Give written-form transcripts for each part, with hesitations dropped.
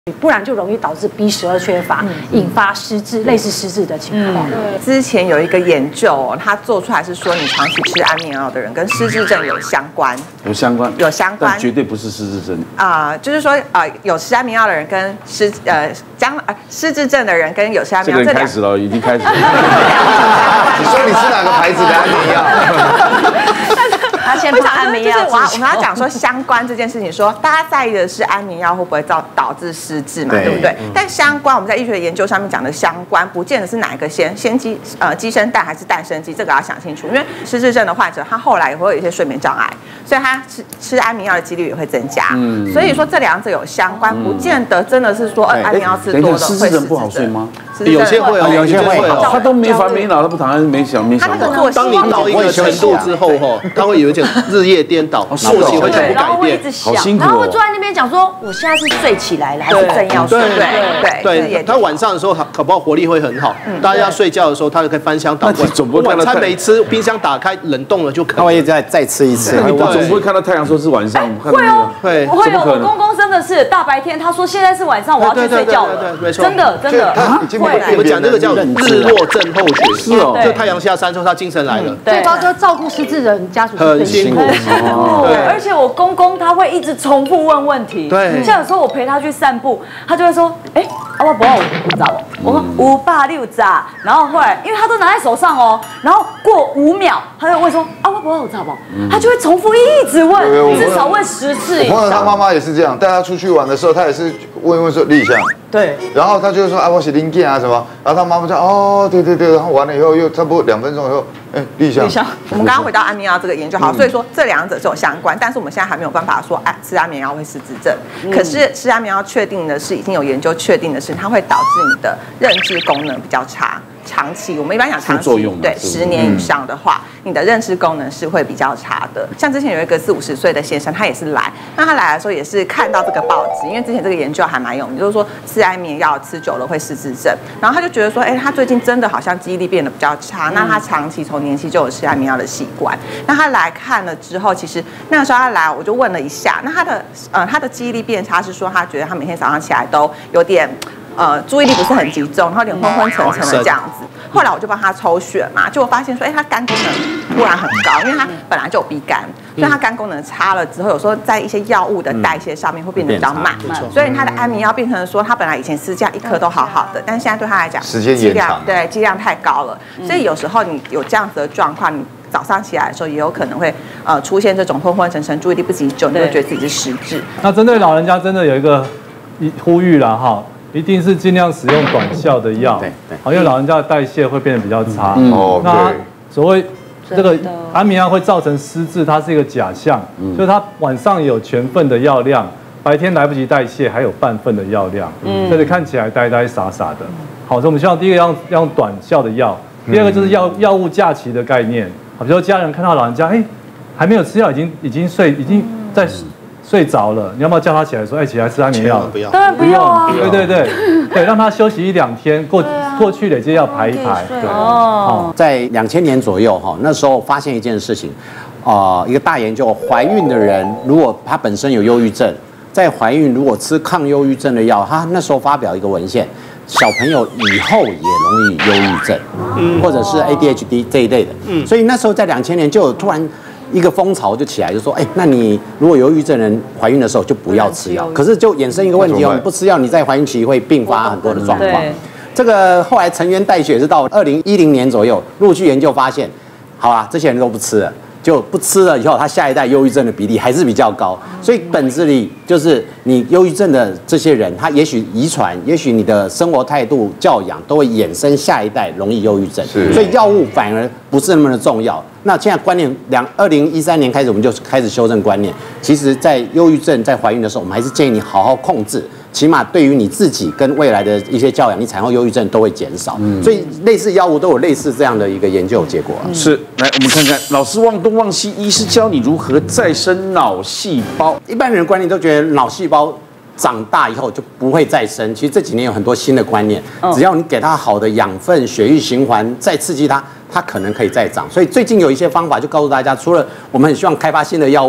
不然就容易导致 B12缺乏，引发失智，类似失智的情况。 之前有一个研究，它做出来是说，你长期吃安眠药的人跟失智症有相关， 有相关，但绝对不是失智症。 就是说有吃安眠药的人跟失智症的人跟有吃安眠药， 这个开始了，已经开始了。 你说你吃哪个牌子的安眠药？ 他先把安眠药，我们要讲说相关这件事情，说大家在意的是安眠药会不会导致失智嘛，对不对？但相关，我们在医学研究上面讲的相关，不见得是哪一个先鸡生蛋还是蛋生鸡，这个要想清楚。因为失智症的患者，他后来也会有一些睡眠障碍，所以他吃安眠药的几率也会增加。所以说这两者有相关，不见得真的是说安眠药吃多了会失智症。 不好睡吗？ 有些会，有些会， 他都没烦没恼，他不躺，没想。 当你到一个程度之后，他会有一点日夜颠倒，作息会全部改变， 好辛苦。 然后会坐在那边讲说，我现在是睡起来了，还是正要睡？ 对，他晚上的时候搞不好活力会很好，大家要睡觉的时候，他就可以翻箱倒柜。晚餐没吃，冰箱打开冷冻了就可以。 他会再吃一次。 我总不会看到太阳说是晚上。 会哦， 会， 我公公真的是大白天，他说现在是晚上，我要去睡觉了，真的。 我们讲这个叫日落症候群， 是哦， 就太阳下山之后，他精神来了。 最高就照顾失智人家属很辛苦， 而且我公公他会一直重复问问题， 对， 像有时候我陪他去散步，他就会说，我不知道我咋了，我说586咋，然后后来因为他都拿在手上哦，然后过5秒，他就问说我不知道我咋不，他就会重复一直问，至少问10次以上。 我朋友他妈妈也是这样，带他出去玩的时候，他也是问一问说立项。 对， 然后他就说我是零件啊什么，然后他妈妈说对，然后完了以后又差不多2分钟以后，立项。 我们刚刚回到安眠药这个研究，好，所以说这两者是有相关，但是我们现在还没有办法说吃安眠药会失智症。可是吃安眠药确定的是，已经有研究确定的是，它会导致你的认知功能比较差。长期，我们一般讲长期，对10年以上的话，你的认知功能是会比较差的。像之前有一个40-50岁的先生，他也是来，那他来的时候也是看到这个报纸，因为之前这个研究还蛮有名，就是说吃安眠药吃久了会失智症。然后他就觉得说，他最近真的好像记忆力变得比较差。那他长期从年轻就有吃安眠药的习惯。那他来看了之后，其实那个时候他来，我就问了一下，那他的记忆力变差是说，他觉得他每天早上起来都有点。注意力不是很集中，然后有点昏昏沉沉的这样子。后来我就帮他抽血嘛，结果发现说，他肝功能突然很高，因为他本来就有 B 肝，所以他肝功能差了之后，有时候在一些药物的代谢上面会变得比较慢，所以他的安眠药变成说，他本来以前私家1颗都好好的，但是现在对他来讲， 时间延长， 对剂量太高了，所以有时候你有这样子的状况，你早上起来的时候也有可能会出现这种昏昏沉沉、注意力不集中，你会觉得自己是失智。 那针对老人家，真的有一个呼吁啦哈。一定是尽量使用短效的药，好，因为老人家的代谢会变得比较差。那所谓这个安眠药会造成失智，它是一个假象，就是它晚上有全份的药量，白天来不及代谢，还有半份的药量，所以看起来呆呆傻傻的。好，所以我们希望第一个要用短效的药，第二个就是药物假期的概念。好，比如说家人看到老人家，还没有吃药，已经在睡着了，你要不要叫他起来说，起来吃安眠药？ 当然不要啊！ 对，让他休息1-2天，过去累积要排一排。对在2000年左右那时候发现一件事情，一个大研究，怀孕的人如果她本身有忧郁症，在怀孕如果吃抗忧郁症的药，他那时候发表一个文献，小朋友以后也容易忧郁症，或者是 ADHD 这一类的。所以那时候在2000年就有突然。一个风潮就起来，就说，那你如果有忧郁症人怀孕的时候就不要吃药。可是就衍生一个问题你不吃药，你在怀孕期会并发很多的状况。这个后来成员代谢是到2010年左右陆续研究发现，好啊，这些人都不吃了。就不吃了以后，他下一代忧郁症的比例还是比较高，所以本质里就是你忧郁症的这些人，他也许遗传，也许你的生活态度、教养都会衍生下一代容易忧郁症，所以药物反而不是那么的重要。那现在观念2013年开始，我们就开始修正观念。其实，在忧郁症在怀孕的时候，我们还是建议你好好控制。起码对于你自己跟未来的一些教养，你产后忧郁症都会减少。所以类似药物都有类似这样的一个研究结果。 是，来我们看看，老师忘东忘西，医师教你如何再生脑细胞。 一般人观念都觉得脑细胞长大以后就不会再生。其实这几年有很多新的观念，只要你给它好的养分、血液循环，再刺激它可能可以再长。所以最近有一些方法就告诉大家，除了我们很希望开发新的药物，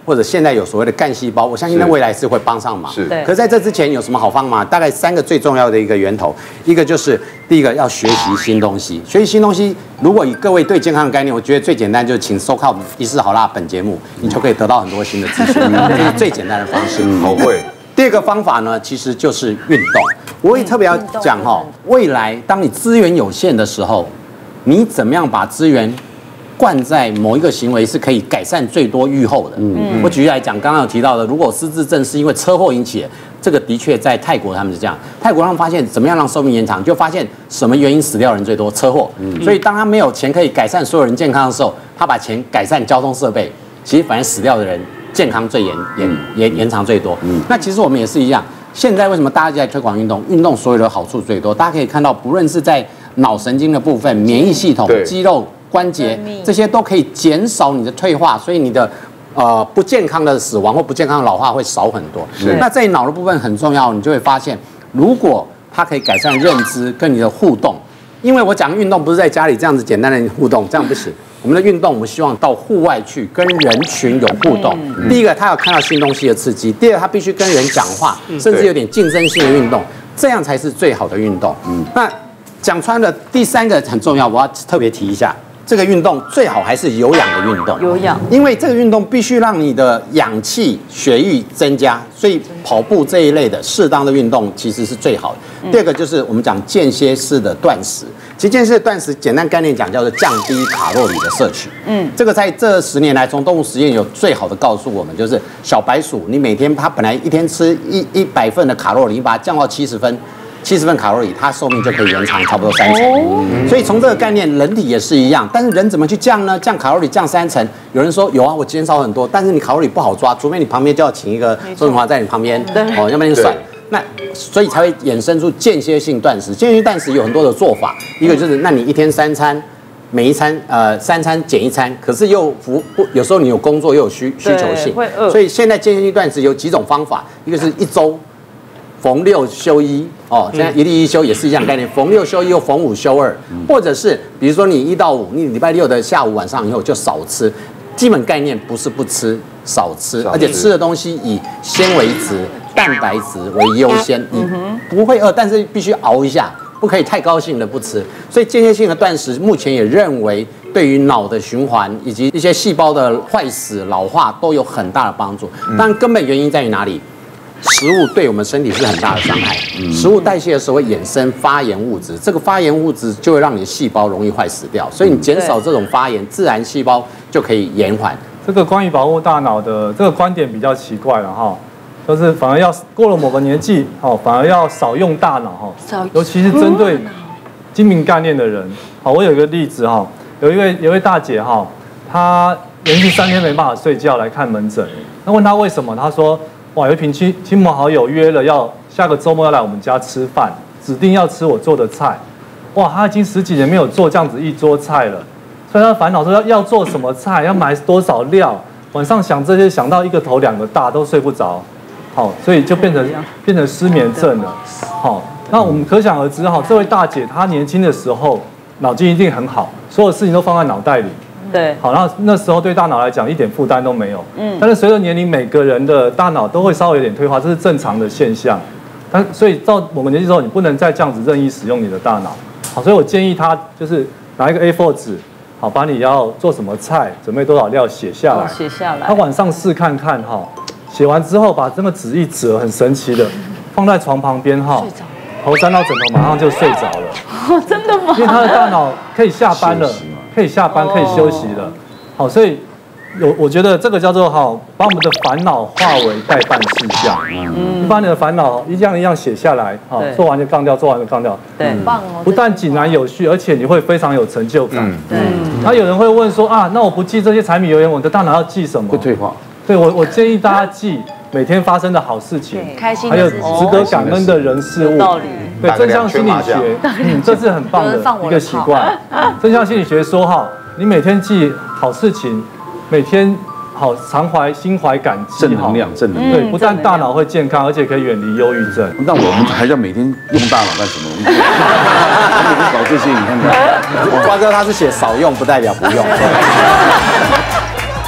或者现在有所谓的干细胞，我相信在未来是会帮上忙。 是， 可是在这之前有什么好方法？大概3个最重要的一个源头，一个就是第一个要学习新东西。学习新东西，如果以各位对健康的概念，我觉得最简单就是请收看我们医师好辣本节目，你就可以得到很多新的资讯，这是最简单的方式。 好会。 第二个方法呢，其实就是运动。我也特别要讲未来当你资源有限的时候，你怎么样把资源灌在某一个行为是可以改善最多预后的。我举例来讲，刚刚有提到的，如果失智症是因为车祸引起的，这个的确在泰国他们是这样。泰国他们发现怎么样让寿命延长，就发现什么原因死掉人最多，车祸。所以当他没有钱可以改善所有人健康的时候，他把钱改善交通设备，其实反而死掉的人健康最延长最多。那其实我们也是一样。现在为什么大家在推广运动？运动所有的好处最多，大家可以看到，不论是在脑神经的部分、免疫系统、肌肉、关节这些都可以减少你的退化，所以你的不健康的死亡或不健康的老化会少很多。那在脑的部分很重要，你就会发现，如果它可以改善认知跟你的互动，因为我讲运动不是在家里这样子简单的互动，这样不行。我们的运动，我们希望到户外去跟人群有互动。第一个，他要看到新东西的刺激；第二，他必须跟人讲话，甚至有点竞争性的运动，这样才是最好的运动。那讲穿了，第3个很重要，我要特别提一下，这个运动最好还是有氧的运动。 有氧， 因为这个运动必须让你的氧气、血液增加，所以跑步这一类的适当的运动其实是最好的。第二个就是我们讲间歇式的断食。其实间歇式的断食，简单概念讲叫做降低卡路里的摄取。这个在这10年来，从动物实验有最好的告诉我们，就是小白鼠，你每天它本来一天吃100份的卡路里，你把它降到70份卡路里，它寿命就可以延长差不多30%。所以从这个概念，人体也是一样。但是人怎么去降呢？降卡路里降30%，有人说有啊，我减少很多，但是你卡路里不好抓，除非你旁边就要请一个周润华在你旁边，要不然你算。那所以才会衍生出间歇性断食。间歇性断食有很多的做法，一个就是那你一天3餐，每一餐3餐减1餐，可是又有时候你有工作又有需求性，所以现在间歇性断食有几种方法，一个是1周逢6休1现在1例1休也是一样概念，逢6休1又逢5休2，或者是比如说你1到5，你礼拜6的下午晚上以后就少吃。基本概念不是不吃，少吃，而且吃的东西以纤维质、蛋白质为优先。你不会饿，但是必须熬一下，不可以太高兴的不吃。所以间歇性的断食目前也认为对于脑的循环以及一些细胞的坏死、老化都有很大的帮助。但根本原因在于哪里？食物对我们身体是很大的伤害。食物代谢的时候会衍生发炎物质，这个发炎物质就会让你的细胞容易坏死掉。所以你减少这种发炎，自然细胞就可以延缓。 这个关于保护大脑的这个观点比较奇怪了哈，就是反而要过了某个年纪反而要少用大脑尤其是针对精明概念的人。我有一个例子有一位大姐她连续3天没办法睡觉来看门诊，那问她为什么，她说哇，有一群亲朋好友约了要下个周末要来我们家吃饭，指定要吃我做的菜。哇，他已经10几年没有做这样子一桌菜了，所以他烦恼说要做什么菜，要买多少料，晚上想这些想到1个头2个大都睡不着，所以就变成失眠症了。那我们可想而知这位大姐她年轻的时候脑筋一定很好，所有事情都放在脑袋里。 对， 那时候对大脑来讲一点负担都没有。但是随着年龄，每个人的大脑都会稍微有点退化，这是正常的现象。所以到某个年纪之后，你不能再这样子任意使用你的大脑。所以我建议他就是拿一个 A4 纸，把你要做什么菜，准备多少料写下来。 写下来。他晚上试看看写完之后把这个纸一折，很神奇的放在床旁边头沾到枕头，马上就睡着了。 真的吗？ 因为他的大脑可以下班了。可以下班，可以休息了。所以我觉得这个叫做把我们的烦恼化为待办事项。你把你的烦恼一样一样写下来，做完就杠掉，做完就杠掉。 对，很棒哦。 不但井然有序，而且你会非常有成就感。那有人会问说那我不记这些柴米油盐，我的大脑要记什么？ 会退化。 对，我建议大家记每天发生的好事情，还有值得感恩的人事物。 道理。 对，正向心理学，这是很棒的一个习惯。正向心理学说你每天记好事情，每天心怀感激， 正能量。 对，不但大脑会健康，而且可以远离忧郁症。 那我们还要每天用大脑干什么？每天搞这些，你看看。 瓜哥他是写少用，不代表不用。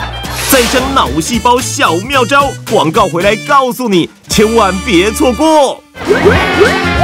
再生脑细胞小妙招，广告回来告诉你，千万别错过。